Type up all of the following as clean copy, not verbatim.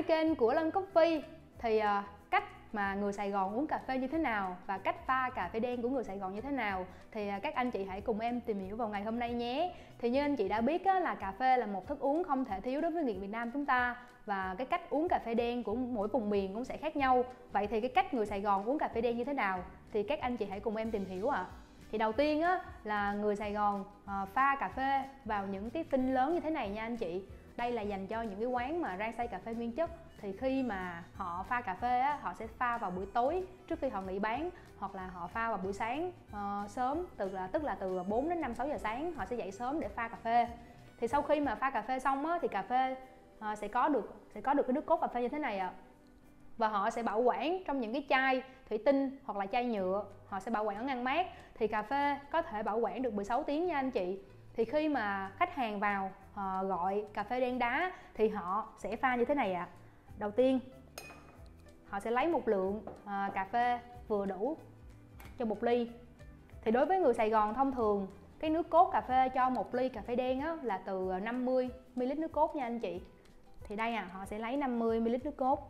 với kênh của Lân Coffee. Thì cách mà người Sài Gòn uống cà phê như thế nào và cách pha cà phê đen của người Sài Gòn như thế nào thì các anh chị hãy cùng em tìm hiểu vào ngày hôm nay nhé. Thì như anh chị đã biết là cà phê là một thức uống không thể thiếu đối với người Việt Nam chúng ta, và cái cách uống cà phê đen của mỗi vùng miền cũng sẽ khác nhau. Vậy thì cái cách người Sài Gòn uống cà phê đen như thế nào thì các anh chị hãy cùng em tìm hiểu ạ. Thì đầu tiên là người Sài Gòn pha cà phê vào những cái phin lớn như thế này nha anh chị. Đây là dành cho những cái quán mà rang xay cà phê nguyên chất. Thì khi mà họ pha cà phê họ sẽ pha vào buổi tối trước khi họ nghỉ bán, hoặc là họ pha vào buổi sáng sớm, tức là từ 4 đến 5-6 giờ sáng họ sẽ dậy sớm để pha cà phê. Thì sau khi mà pha cà phê xong thì cà phê sẽ có được cái nước cốt cà phê như thế này ạ. Và họ sẽ bảo quản trong những cái chai thủy tinh hoặc là chai nhựa, họ sẽ bảo quản ở ngăn mát. Thì cà phê có thể bảo quản được 16 tiếng nha anh chị. Thì khi mà khách hàng vào gọi cà phê đen đá thì họ sẽ pha như thế này ạ. Đầu tiên họ sẽ lấy một lượng cà phê vừa đủ cho 1 ly. Thì đối với người Sài Gòn thông thường cái nước cốt cà phê cho 1 ly cà phê đen là từ 50ml nước cốt nha anh chị. Thì đây họ sẽ lấy 50ml nước cốt.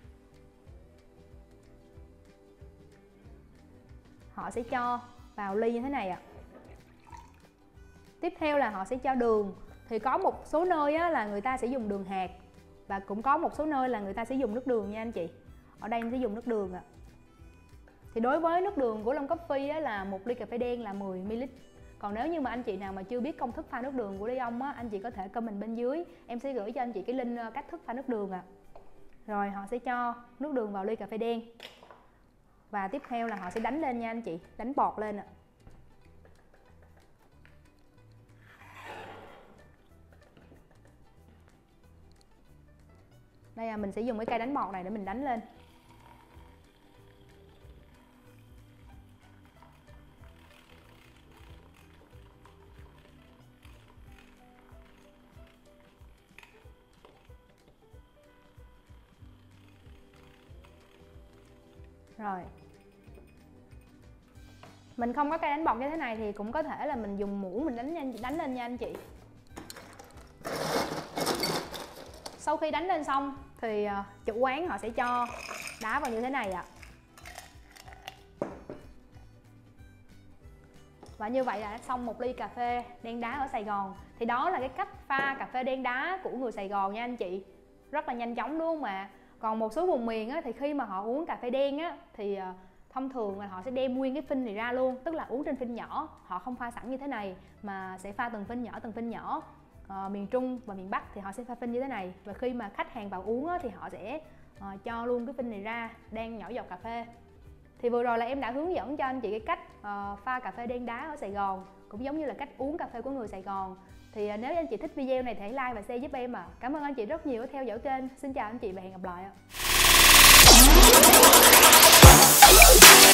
Họ sẽ cho vào ly như thế này ạ. Tiếp theo là họ sẽ cho đường. Thì có một số nơi là người ta sẽ dùng đường hạt, và cũng có một số nơi là người ta sẽ dùng nước đường nha anh chị. Ở đây em sẽ dùng nước đường ạ. Thì đối với nước đường của Long Coffee là 1 ly cà phê đen là 10ml. Còn nếu như mà anh chị nào mà chưa biết công thức pha nước đường của Leon anh chị có thể comment bên dưới, em sẽ gửi cho anh chị cái link cách thức pha nước đường ạ. Rồi họ sẽ cho nước đường vào ly cà phê đen. Và tiếp theo là họ sẽ đánh lên nha anh chị, đánh bọt lên ạ. Đây mình sẽ dùng cái cây đánh bọt này để mình đánh lên. Rồi. Mình không có cây đánh bọt như thế này thì cũng có thể là mình dùng muỗng mình đánh lên nha anh chị. Sau khi đánh lên xong thì chủ quán họ sẽ cho đá vào như thế này ạ. Và như vậy là đã xong 1 ly cà phê đen đá ở Sài Gòn. Thì đó là cái cách pha cà phê đen đá của người Sài Gòn nha anh chị. Rất là nhanh chóng đúng không ạ? Còn một số vùng miền thì khi mà họ uống cà phê đen thì thông thường là họ sẽ đem nguyên cái phin này ra luôn, tức là uống trên phin nhỏ. Họ không pha sẵn như thế này mà sẽ pha từng phin nhỏ. Miền Trung và miền Bắc thì họ sẽ pha phin như thế này. Và khi mà khách hàng vào uống thì họ sẽ cho luôn cái phin này ra, đang nhỏ giọt cà phê. Thì vừa rồi là em đã hướng dẫn cho anh chị cái cách pha cà phê đen đá ở Sài Gòn, cũng giống như là cách uống cà phê của người Sài Gòn. Thì nếu anh chị thích video này thì hãy like và share giúp em ạ. Cảm ơn anh chị rất nhiều đã theo dõi kênh. Xin chào anh chị và hẹn gặp lại ạ.